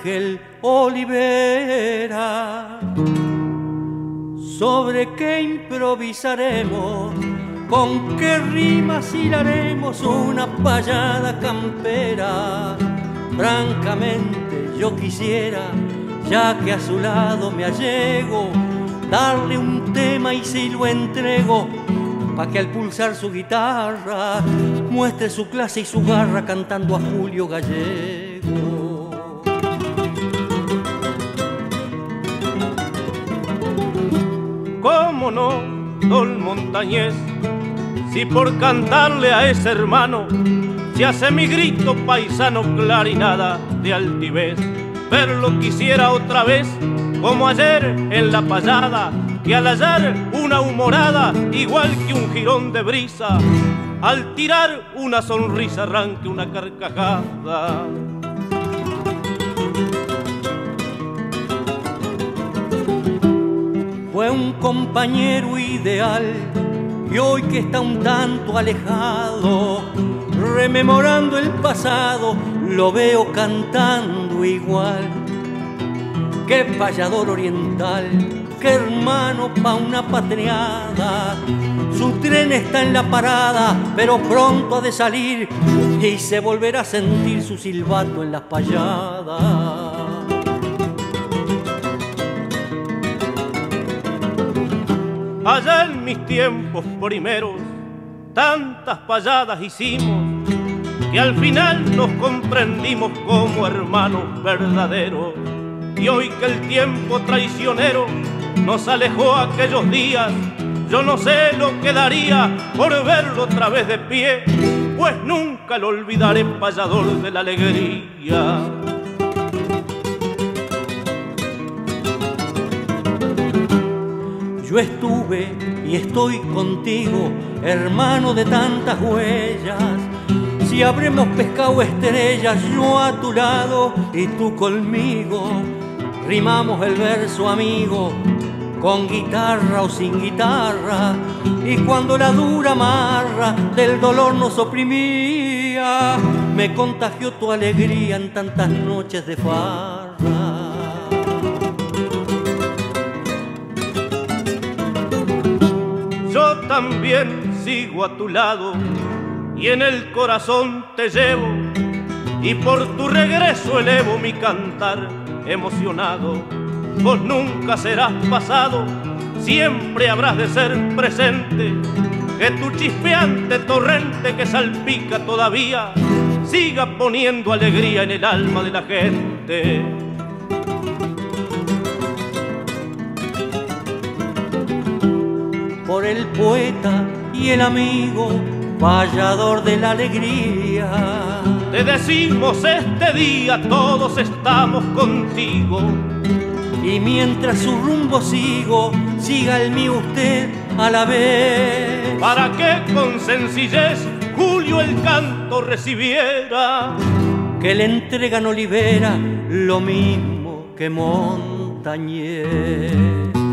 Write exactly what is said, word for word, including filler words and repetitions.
Ángel Olivera. ¿Sobre qué improvisaremos? ¿Con qué rimas hilaremos una payada campera? Francamente yo quisiera, ya que a su lado me allego, darle un tema y si lo entrego, pa' que al pulsar su guitarra muestre su clase y su garra cantando a Julio Gallego. ¿Cómo no, don Montañés? Si por cantarle a ese hermano se hace mi grito paisano clarinada de altivez. Verlo quisiera otra vez, como ayer en la payada, que al hallar una humorada igual que un jirón de brisa, al tirar una sonrisa arranque una carcajada. Fue un compañero ideal y hoy que está un tanto alejado, rememorando el pasado, lo veo cantando igual. Qué payador oriental, qué hermano pa' una patriada. Su tren está en la parada, pero pronto ha de salir y se volverá a sentir su silbato en las payadas. Allá en mis tiempos primeros, tantas payadas hicimos, que al final nos comprendimos como hermanos verdaderos. Y hoy que el tiempo traicionero nos alejó aquellos días, yo no sé lo que daría por verlo otra vez de pie, pues nunca lo olvidaré, payador de la alegría. Yo estuve y estoy contigo, hermano de tantas huellas. Si habremos pescado estrellas, yo a tu lado y tú conmigo, rimamos el verso amigo, con guitarra o sin guitarra. Y cuando la dura marra del dolor nos oprimía, me contagió tu alegría en tantas noches de farra. Yo también sigo a tu lado y en el corazón te llevo, y por tu regreso elevo mi cantar emocionado. Vos nunca serás pasado, siempre habrás de ser presente, que tu chispeante torrente que salpica todavía siga poniendo alegría en el alma de la gente. Por el poeta y el amigo, payador de la alegría, te decimos este día todos estamos contigo. Y mientras su rumbo sigo, siga el mío usted a la vez. Para que con sencillez Julio el canto recibiera, que le entregan Olivera lo mismo que Montañés.